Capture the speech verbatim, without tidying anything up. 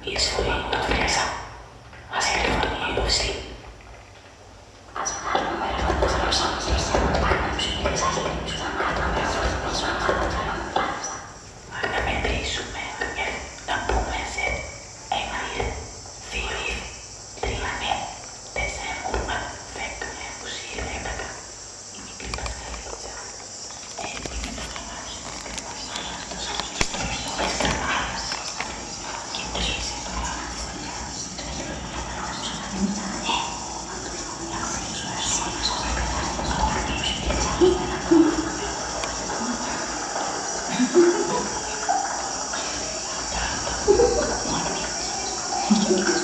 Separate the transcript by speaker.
Speaker 1: η ζωή του μέσα, ας κρυφτούν η έδωση. Να μετρήσουμε, να πούμε σε ένα ήρ, δύο ήρ, τρία ναι, τέσσερα μούρμα, δέκα, είκοσι, έντεκα, η μικρή Πασχαλίτσα, έτοιμη με το χαμάσι, τις καμάρες, και τρεις Thank you.